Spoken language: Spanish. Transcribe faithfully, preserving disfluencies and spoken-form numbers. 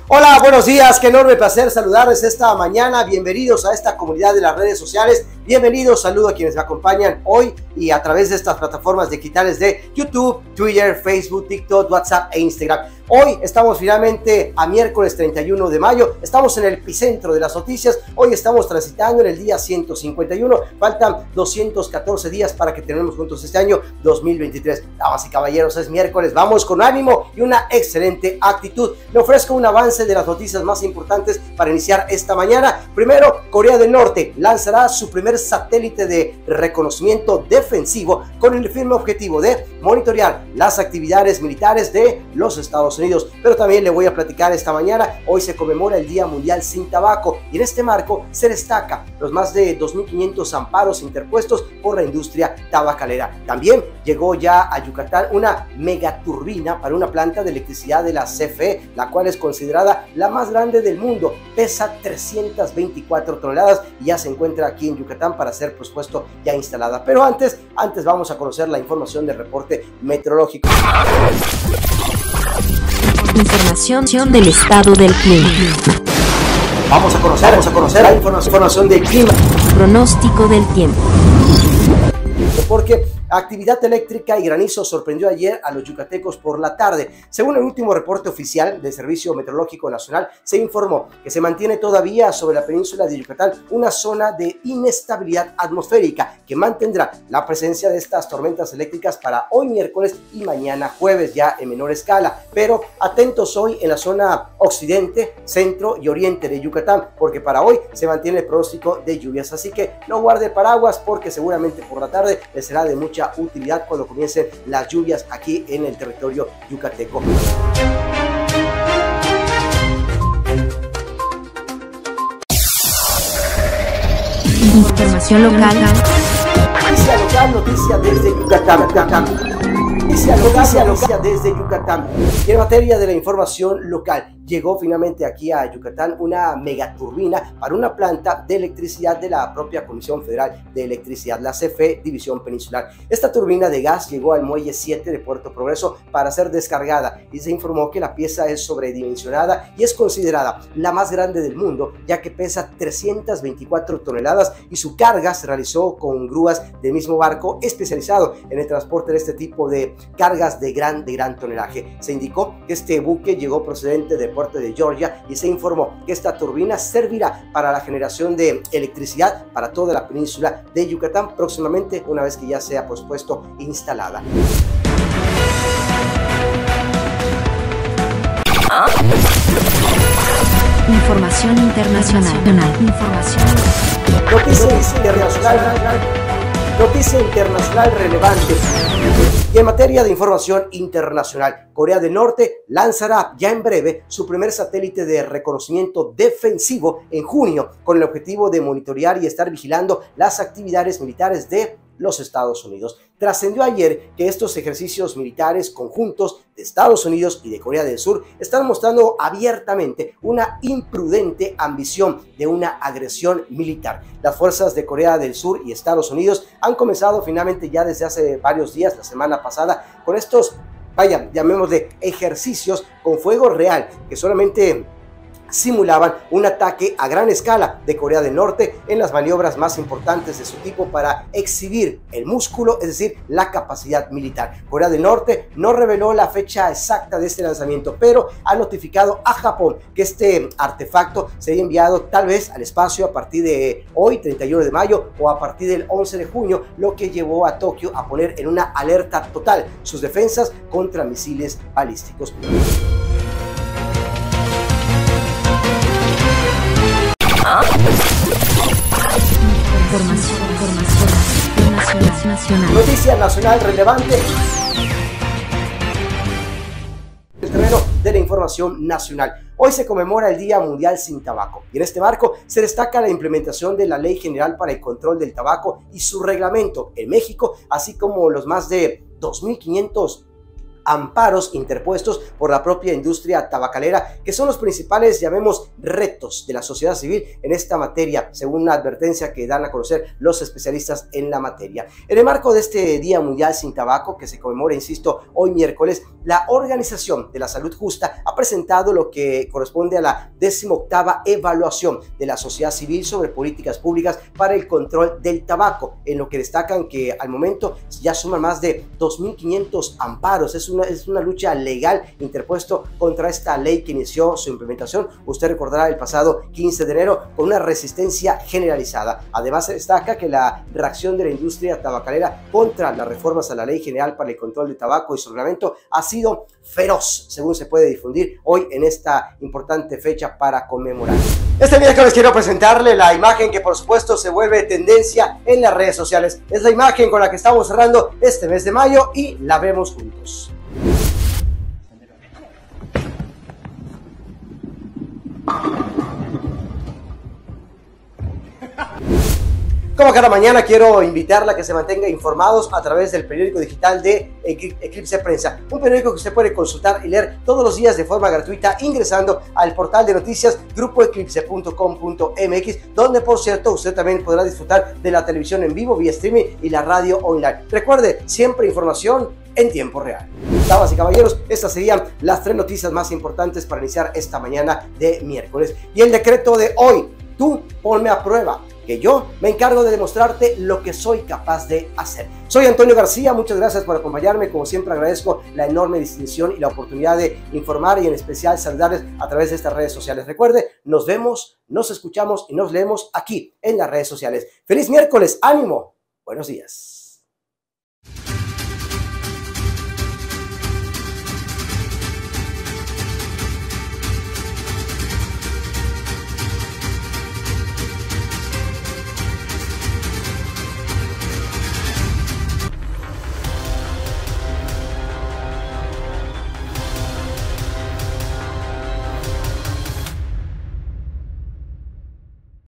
Hola, buenos días, qué enorme placer saludarles esta mañana. Bienvenidos a esta comunidad de las redes sociales. Bienvenidos, saludo a quienes me acompañan hoy y a través de estas plataformas digitales de YouTube, Twitter, Facebook, TikTok, WhatsApp e Instagram. Hoy estamos finalmente a miércoles treinta y uno de mayo, estamos en el epicentro de las noticias. Hoy estamos transitando en el día ciento cincuenta y uno, faltan doscientos catorce días para que terminemos juntos este año dos mil veintitrés. Damas y caballeros, es miércoles, vamos con ánimo y una excelente actitud. Le ofrezco un avance de las noticias más importantes para iniciar esta mañana. Primero, Corea del Norte lanzará su primer satélite de reconocimiento defensivo con el firme objetivo de monitorear las actividades militares de los Estados Unidos. Pero también le voy a platicar esta mañana, hoy se conmemora el Día Mundial Sin Tabaco y en este marco se destaca los más de dos mil quinientos amparos interpuestos por la industria tabacalera. También llegó ya a Yucatán una megaturbina para una planta de electricidad de la C F E, la cual es considerada la más grande del mundo, pesa trescientas veinticuatro toneladas y ya se encuentra aquí en Yucatán para ser, por supuesto, ya instalada. Pero antes, antes vamos a conocer la información del reporte meteorológico. Información del estado del clima. Vamos a conocer, vamos a conocer la información del clima. Pronóstico del tiempo. Porque actividad eléctrica y granizo sorprendió ayer a los yucatecos por la tarde. Según el último reporte oficial del Servicio Meteorológico Nacional, se informó que se mantiene todavía sobre la península de Yucatán una zona de inestabilidad atmosférica que mantendrá la presencia de estas tormentas eléctricas para hoy miércoles y mañana jueves, ya en menor escala. Pero atentos hoy en la zona occidente, centro y oriente de Yucatán, porque para hoy se mantiene el pronóstico de lluvias. Así que no guarde paraguas porque seguramente por la tarde le será de mucha utilidad cuando comiencen las lluvias aquí en el territorio yucateco. Información local. Noticia local, noticia desde Yucatán. Noticia local, noticia local desde Yucatán. Y en materia de la información local, llegó finalmente aquí a Yucatán una megaturbina para una planta de electricidad de la propia Comisión Federal de Electricidad, la C F E División Peninsular. Esta turbina de gas llegó al muelle siete de Puerto Progreso para ser descargada y se informó que la pieza es sobredimensionada y es considerada la más grande del mundo, ya que pesa trescientas veinticuatro toneladas y su carga se realizó con grúas del mismo barco especializado en el transporte de este tipo de cargas de gran, de gran tonelaje. Se indicó que este buque llegó procedente de puerto de Georgia y se informó que esta turbina servirá para la generación de electricidad para toda la península de Yucatán próximamente, una vez que ya sea, por supuesto, instalada. Información internacional. Información. Noticia internacional. Noticia internacional relevante. Y en materia de información internacional, Corea del Norte lanzará ya en breve su primer satélite de reconocimiento defensivo en junio con el objetivo de monitorear y estar vigilando las actividades militares de los Estados Unidos. Trascendió ayer que estos ejercicios militares conjuntos de Estados Unidos y de Corea del Sur están mostrando abiertamente una imprudente ambición de una agresión militar. Las fuerzas de Corea del Sur y Estados Unidos han comenzado finalmente ya desde hace varios días, la semana pasada, con estos, vaya, llamémosle ejercicios con fuego real que solamente simulaban un ataque a gran escala de Corea del Norte en las maniobras más importantes de su tipo para exhibir el músculo, es decir, la capacidad militar. Corea del Norte no reveló la fecha exacta de este lanzamiento, pero ha notificado a Japón que este artefacto sería enviado tal vez al espacio a partir de hoy, treinta y uno de mayo, o a partir del once de junio, lo que llevó a Tokio a poner en una alerta total sus defensas contra misiles balísticos. Información, información, información nacional. Noticia nacional relevante. El terreno de la información nacional. Hoy se conmemora el Día Mundial Sin Tabaco y en este marco se destaca la implementación de la Ley General para el Control del Tabaco y su reglamento en México, así como los más de dos mil quinientos amparos interpuestos por la propia industria tabacalera, que son los principales, llamemos, retos de la sociedad civil en esta materia, según una advertencia que dan a conocer los especialistas en la materia. En el marco de este Día Mundial Sin Tabaco, que se conmemora, insisto, hoy miércoles, la Organización de la Salud Justa ha presentado lo que corresponde a la decimoctava evaluación de la sociedad civil sobre políticas públicas para el control del tabaco, en lo que destacan que al momento ya suman más de dos mil quinientos amparos. Es una, es una lucha legal interpuesto contra esta ley que inició su implementación, usted recordará, el pasado quince de enero, con una resistencia generalizada. Además, se destaca que la reacción de la industria tabacalera contra las reformas a la Ley General para el Control del Tabaco y su reglamento ha sido feroz, según se puede difundir hoy en esta importante fecha para conmemorar. Este miércoles quiero presentarle la imagen que por supuesto se vuelve tendencia en las redes sociales. Es la imagen con la que estamos cerrando este mes de mayo y la vemos juntos. Como cada mañana, quiero invitarla a que se mantenga informados a través del periódico digital de Eclipse Prensa, un periódico que usted puede consultar y leer todos los días de forma gratuita ingresando al portal de noticias grupo eclipse punto com punto m x, donde por cierto usted también podrá disfrutar de la televisión en vivo vía streaming y la radio online. Recuerde, siempre información en tiempo real. Damas y caballeros, estas serían las tres noticias más importantes para iniciar esta mañana de miércoles. Y el decreto de hoy: tú ponme a prueba, que yo me encargo de demostrarte lo que soy capaz de hacer. Soy Antonio García, muchas gracias por acompañarme. Como siempre, agradezco la enorme distinción y la oportunidad de informar y en especial saludarles a través de estas redes sociales. Recuerde, nos vemos, nos escuchamos y nos leemos aquí en las redes sociales. ¡Feliz miércoles! ¡Ánimo! Buenos días.